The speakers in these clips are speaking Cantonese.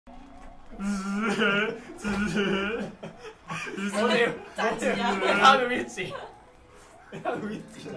我哋你睇到邊字？你睇到邊字？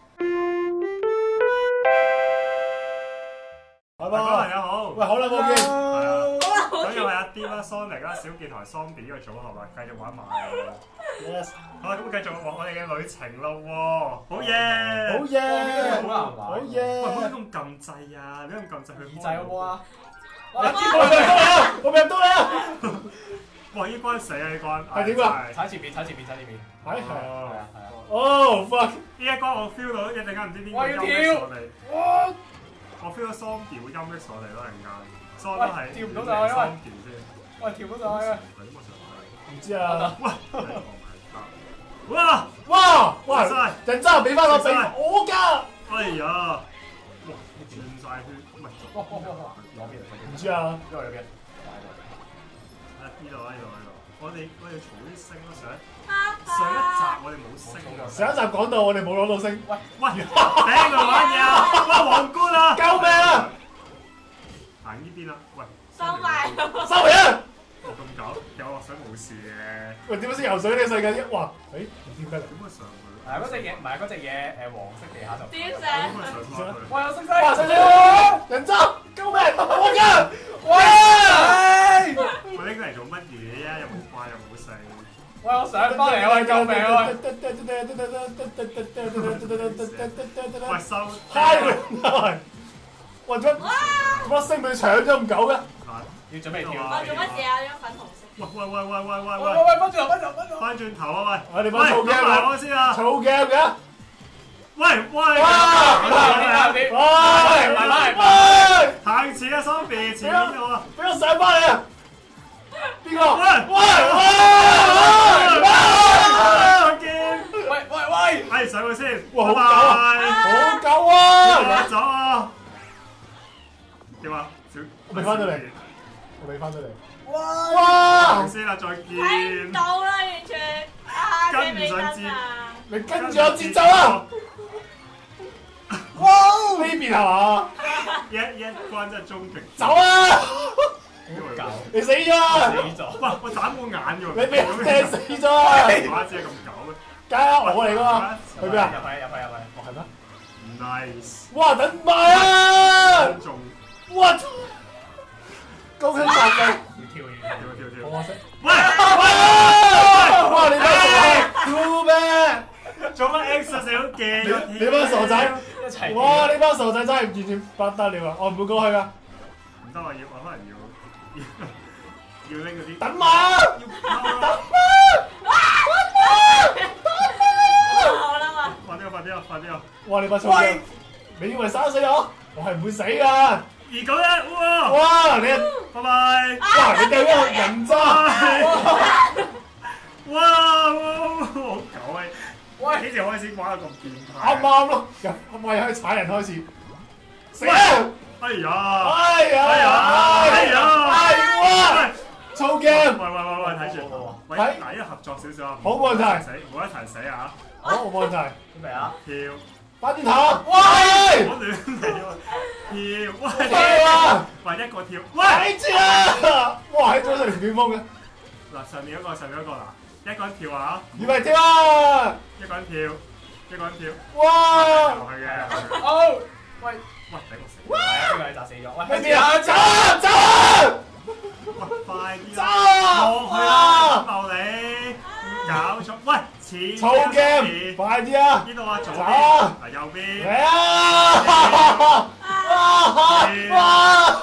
大家朋友好， 喂，好耐冇見， 咁又係阿 D 啦、Sonic 啦、小健同埋 Zombie 呢個組合啦，繼續玩埋。 Yes， 好啦，咁繼續我哋嘅旅程咯喎，好嘢， 好嘢， 好難玩。 喂，唔嘢， 好咁撳掣啊！你咁撳掣去耳仔好唔好啊？ 我未入到你啊！ 哇！呢關死啊！呢關係點啊？ 踩前面，踩前面，踩前面。 係哦， 哦 fuck， 呢一關我 feel 到一陣間唔知邊個我要音跳我哋，我 feel 到 Zombie 會音我哋咯，陣間 Zombie 係跳唔到上去啊 Zombie 先。 喂，跳唔到上去啊！ 唔知啊！ 哇！ 哇哇！ 哇！人渣俾翻我俾我㗎！ 哎呀！哇！轉曬圈，唔係哇哇哇哇！攞邊啊？ 唔知啊！ 因為有邊？ 呢度啊！呢度。我哋嘈啲聲咯，上一集我哋冇聲㗎。 上一集講到我哋冇攞到星， 喂， 頂佢玩嘢啊！哇！皇冠啊！ 救命啊！ 行呢邊啦，喂， 收埋。 收嚟啊！ 我咁搞，有落水冇事嘅。 喂，點樣先游水呢個世界一？哇！誒，點解嚟？ 點解上去？ 係嗰隻嘢，唔係嗰隻嘢，黃色地下就。 點點成？ 解上翻去？ 喂，我識哇！ 西。 死咗！人渣！救命！我㗎！喂！ 我拎嚟做乜嘢啊？又冇怪又冇剩。 喂，我上翻嚟啊！喂，救命啊！喂！ 喂，收。 嗨佢！喂，乜星俾搶咗咁久嘅？ 要準備跳。 我做乜嘢啊？呢個粉紅色。 喂，翻轉頭，翻轉頭，翻轉頭。 翻轉頭啊！喂， 我哋班嘈 game 埋我先啊！ 嘈 game 嘅。 喂！ 喂！ 行前啊，Zombie，前邊個啊？ 俾我上翻嚟啊！邊個？ 喂！哎，上去先。 哇，好狗啊！好狗啊！ 走啊！點啊？ 我未翻到嚟，我未翻到嚟。 哇！ 哇！ 先啦，再睇唔見。 到啦，完全。啊！ 跟唔你未上跟啊？ 你跟住我節奏啊！哇！呢邊係嘛？ 一關真係終極。 走啊！ 好狗。 你死咗啊！ 死咗。 哇！我打冇眼㗎喎。 你俾人掟死咗啊！ 馬子係咁狗咩？ 梗係我嚟㗎嘛？去邊啊？ 入去。 係咩 ？Nice。 哇！等埋啊！ 仲哇！高興殺機， 跳。 我識。 喂！ 哇！你班傻仔，cool 咩？ 做乜 X 啊？成日鏡。 你班傻仔， 一齊。 哇！你班傻仔真係完全不得了啊！我唔會過去㗎。 唔得，我可能要拎嗰啲。 等埋啊！ 好啦嘛。 快啲啊！ 哇！你班傻仔，你以為殺死我？我係唔會死㗎。 291，哇！ 哇！你拜拜。 哇！你掉咗個人渣。 哇！好狗啊！喂，幾時開始玩到咁變態？ 啱啱咯，我係可以踩人開始。死啊！ 哎呀！ 哇！操 game， 喂，睇住，喂，嗱，一合作少少啊， 好冇問題， 冇一齊死啊！ 好冇問題。 準備啊！ 跳， 翻轉頭，喂！ 唔好亂嚟喎！跳， 跳啊！ 喂，一個跳，喂！ 睇住啊！哇！喺左上連捲風嘅， 嗱，上面一個嗱，一個人跳啊！ 預備跳啊！ 一個人跳， 哇！ 落去嘅。 好，喂， 俾我死！ 哇！呢個係砸死咗。喂， 咩啊？走啊！走啊！ 喂，快啲走啊！ 啊！ 落去啦！爆你！搞錯！喂，前操 game，快啲啊！ 呢度啊，左走啊！ 邊，右邊。 嚟啊！哇！ 你啊！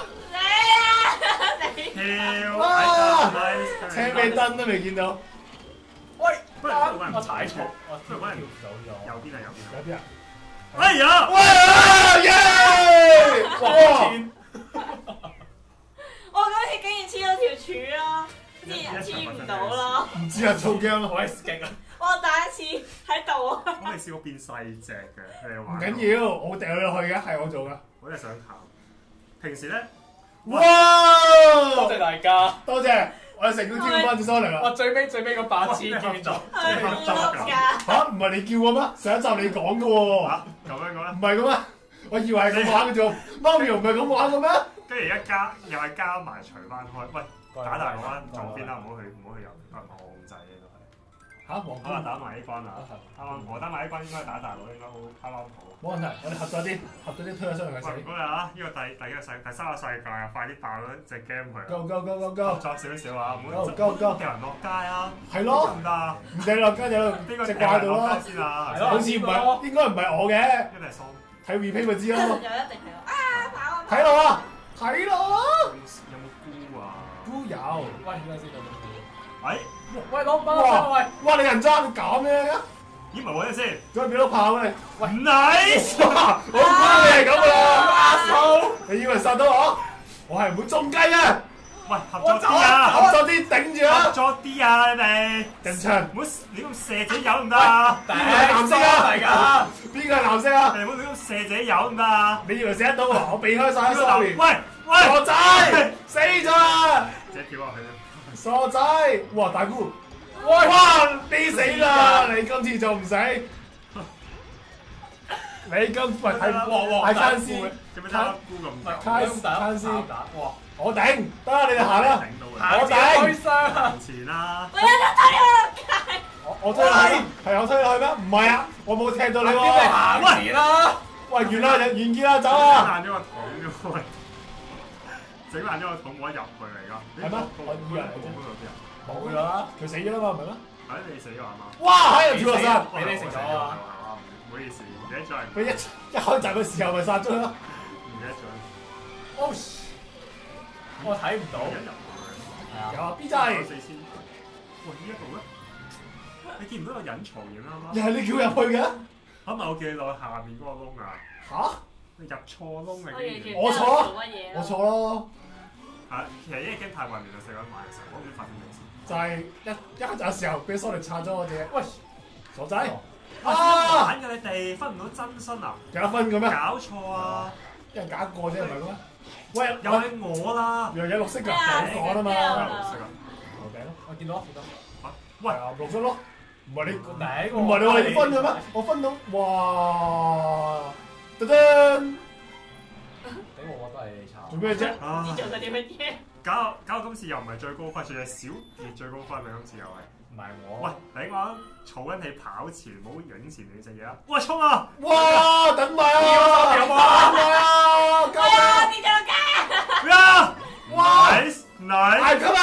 跳！ 車尾燈都未見到， 喂， 不如我踩錯，我不如揾人跳唔到咗。 右邊啊，右邊啊！ 有啲啊！ 哎呀！ 哇！耶！哇！ 我嗰次竟然黐咗條柱咯，之前黐唔到咯。 唔知啊，操 game 咯， 好勁啊！ 我第一次喺度啊！ 我未試過變細隻嘅，你哋唔玩？ 緊要，我掉落去嘅，係我做噶。 我真係想考。平時咧， 哇！ 多謝大家。 多謝，我哋成功挑翻隻 Sonic 啦。 我最尾嗰8次見咗。 係咪烏碌㗎？ 嚇，唔係你叫我咩？上一集你講嘅喎。 嚇咁樣講咧， 唔係嘅咩？我以為係咁玩嘅啫。Mario 唔係咁玩嘅咩？ 跟住而家又係加埋除翻開，喂打大佬啊，左邊啦，唔好去右，我控制呢度係。 嚇，黃好啦，打埋呢關啦，啱啱我打埋呢關應該打大佬應該好啱好。 冇問題，我哋合咗啲推咗出去佢死。 喂，唔該啊！呢個第三個世界啊，快啲爆咗隻 game 佢。 Go go go go 合 go！ 作少少啊，唔好 Go go go！ 掉人落街啊！ 係咯， 唔得啊！ 唔掟落街就邊個隻怪度啦。 先啊？ 係咯好似唔係，應該唔係我嘅。 一定係桑。 睇 replay 咪知咯。 就一定係我跑啊！ 睇落啊！睇落啊！ 有冇菇啊？ 都有。 喂，點解先到？ 喂， 喂，攞把喂！ 哇！你人渣，你搞咩嘅？ 咦，唔係我先。 仲有幾多炮啊你？ 喂 ，nice！ 我估你係咁噶啦，阿嫂！你以為殺到我？我係唔會中雞啊！ 喂，合作啲啊！ 合作啲頂住啊！ 合作啲啊！你哋緊張， 唔好亂咁射自己油唔得啊！ 邊個係藍色啊？ 嚟㗎？ 邊個係藍色啊？ 你唔好亂咁射自己油唔得啊！ 你以為射得到啊？我避開晒，sorry。 喂， 傻仔，死咗啦！ 直接跳落去啦！ 傻仔，哇大姑，哇你死啦！你今次仲唔死？你今喂睇哇係餐師， 做咩打菇咁餐師， 哇！ 我頂，得你哋行啦，我頂。 行前啦！ 我有得推我我推你，係我推你去咩？唔係啊，我冇踢到你邊喎。 嚟行前啦？ 喂，完啦，完結啦，走整啊！ 爛咗個桶啫喂！整爛咗個桶冇得入去嚟㗎。 係咩？ 我以為你整嗰度邊啊？ 冇咗啦，佢死咗啦嘛，唔係咩？ 係你死咗係嘛？ 哇！喺度跳落山， 俾你食咗啊！ 唔好意思，唔記得咗。 佢一開閘嘅時候咪殺咗啦。 唔記得咗。 哦，我睇唔到。 係啊。 有啊 B 仔， 4000。喂，呢一度咧？你見唔到有隱藏嘢啦嘛？ 又係你叫入去嘅？ 可唔可以我叫你落去下面嗰個窿啊？ 嚇！ 你入錯窿嚟嘅。 我錯，我錯咯。 係，其實因為 game 太混亂啦，4個人玩嘅時候，我唔知發生咩事。 就係一開閘嘅時候俾 Sonic 拆咗我哋。喂，傻仔！ 啊！玩嘅你哋分唔到真身啊？ 有得分嘅咩？ 搞錯啊！ 一人揀一個啫，唔係咩？喂， 又係我啦！ 又有綠色㗎，我講啊嘛。 綠色啊！ 頭頂咯， 我見到。 喂， 綠色咯，唔係你頂唔係你話你分嘅咩？我分到，哇！噔噔， 頂我都係炒。 做咩啫？ 知做佢啲乜嘢？ 搞到今次又唔係最高分，仲係小傑最高分啊！今次又係。 唔係我。 喂，你講儲緊你跑前，唔好影前你隻嘢啊！喂，衝啊！ 哇！等埋啊！ 有冇啊？ 等埋啊！救啊！跌咗落街！ 呀！ 哇 ！Nice， come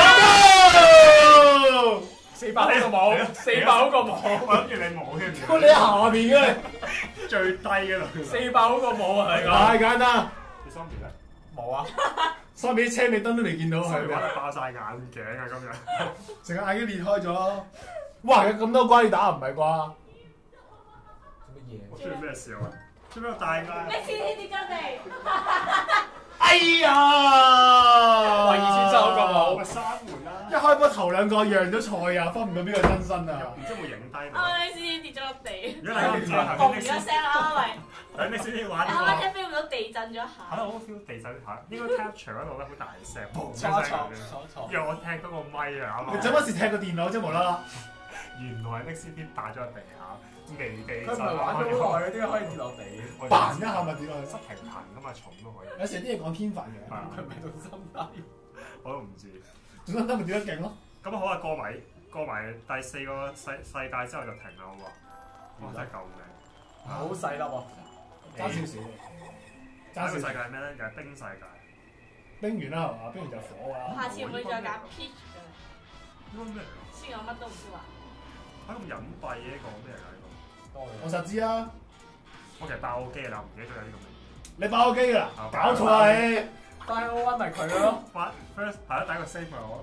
on！ 400好過冇，400好過冇。 我諗住你冇添。 你喺下邊嘅， 最低嘅度。 400好過冇啊！你講。 太簡單。 你桑比咧？ 冇啊！ 桑比車尾燈都未見到，係咪？ 玩到爆晒眼鏡啊！今日成個眼睛裂開咗。哇！有咁多關要打唔係啩？ 做乜嘢？ 我出現咩事啊？出咩大嗌？ 咩事跌咗地？ 哎呀！ 喂，2000收個冇。 喂，閂門啦！ 一開波頭兩個讓咗菜啊，分唔到邊個真身啊！ 唔知有冇影低到？ 啊！你先跌咗落地。 如果大家唔知啊， 嘣咗聲啦，喂！ 等你先玩呢啱啱個。 聽 feel 到地震咗下。 係咯，我 feel 地震下，應該 capture 嗰度咧好大聲，砰錯聲錯聲。 錯。 因為我踢嗰個咪啊嘛。 你做乜事踢個電腦啫？無啦啦。 原來 NXT 打咗喺地下，未地佢唔震。 係玩咗好耐，點解可以跌落地？ 彈一下咪跌落去。 失平衡噶嘛，重都可以。 有時啲嘢講天分嘅， 佢咪仲心低？ 我都唔知。 總之得咪跌得勁咯。 咁好啊，過埋第4個世界之後就停啦，好唔好啊？哇！真係救命！ 好細粒啊！ 爭少少。 下一個世界係咩咧？又係冰世界。 冰完啦係嘛？冰完就火㗎。 下次會唔會再揀 Peach 㗎？ 呢個咩嚟㗎？ 先我乜都唔知話。 嚇咁隱蔽嘅呢個咩嚟㗎？呢個我實知啊！ 我其實爆機啦，唔記得咗有呢個名。 你爆我機㗎啦！搞錯啊你！ 但係我揾咪佢咯。 First 係啦，第一個 save 咪我。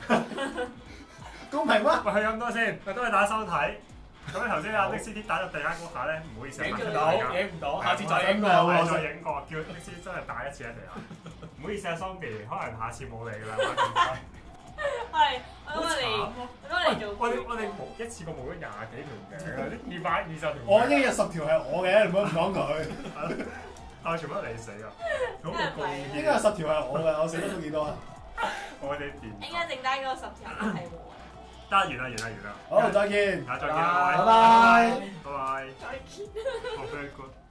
公平嗎？ 喂，去咁多先，多謝大家收睇。咁你頭先阿 NXT 打到第一嗰下咧，唔好意思， 影唔到，影唔到，下次再影過。 係再影過，叫 NXT 真係打一次喺地下。唔好意思啊，Zombie，可能下次冇你㗎啦，玩咁快。 係，我好嚟， 慘我嚟做。 我哋冇一次過冇咗20幾條嘅，220條。 我一日10條係我嘅，你唔好咁講佢。 但係全部都你死啊！好冇貢獻。 應該有10條係我嘅，我死得都幾多啊？ 我哋電。 應該剩低嗰10條係我。 得完啦。 好，再見。 下再見啦， 拜拜。 拜拜。 再見。 Oh, very good.